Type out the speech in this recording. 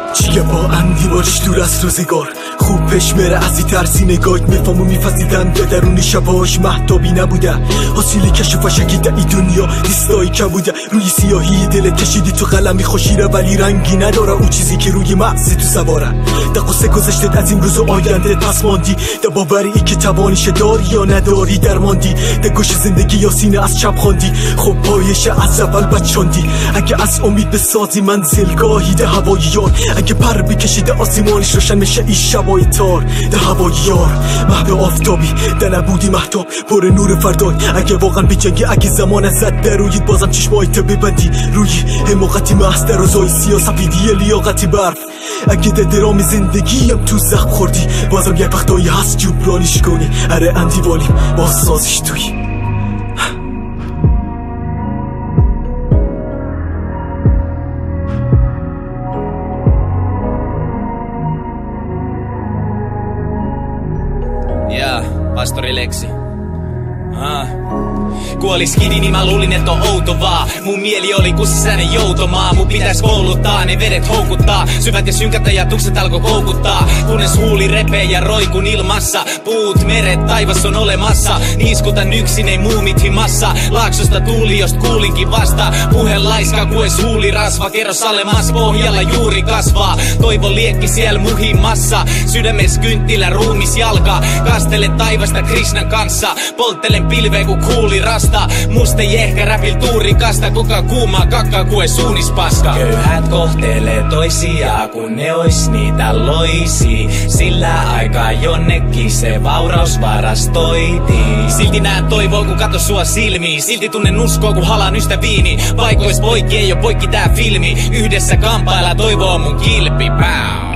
چیه با اندیوارش دور از روزگار خوب پیش میره از این ترسی نگاهت میفهم و میفهمیدم به درون شباش محتابی نبوده حاصلی کشفش اگه در این دنیا دیستایی که بوده روی سیاهی دلت کشیدی تو قلمی خوشیره ولی رنگی نداره اون چیزی که روی مغزی تو سواره در قصه گذشتت از این روز و آینده پس ماندی در باوری ای که توانیش داری یا نداری درماندی در گوش زندگی یا سینه از چپ خواندی خب پایش از اول بچاندی اگه از امید بسازی منزلگاهی ده هوای یار اگه پر بکشیده آسمانش روشن میشه این شبای تار ده هوای یار محو آفتابی ده نبودی محتاب پر نور فردای اگه واقعا بجنگی اگه زمان زد در رویت بازم چشمایت ببندی روی حماقتی محض در روزای سیاه سفیدی لیاقتی برف اگه در درام زندگیم تو زخم خوردی بازم یه وقتایی هست جبرانیش کنی اره اندیوالیم باز سازش توی Pastori Leksi. Kuolis kidi, niin mä luulin, et on outo vaan. Mun mieli oli kuin sisäinen joutomaa. Mun pitäis kouluttaa, ne vedet houkuttaa. Syvät ja synkät ajatukset alkoi koukuttaa. Kunnes huuli repee ja roikun ilmassa. Puut, meret, taivas on olemassa. Niiskutan yksin, ei muumit himassa. Laaksosta tuuli, jost kuulinkin vasta. Puhe laiska, kues huuli rasva. Kerros alemmas pohjalla juuri kasvaa. Toivo liekki siellä muhimassa. Sydämes kynttilä, ruumis jalka. Kastelen taivasta Krishnan kanssa. Polttelen pilveä ku kuuli rasta. Musta ei ehkä räpil tuurikasta. Kuka kuumaa kakkaa kue suunis paska. Köyhät kohtelee toisiaan kun ne ois niitä loisi. Sillä aikaa jonnekin se vauraus varastoitiin. Silti näen toivoo kun kato sua silmiin. Silti tunnen uskoa kun halaan ystäviini. Paikois poikki ei oo poikki tää filmi. Yhdessä kampailla toivoo mun kilpi. Pow.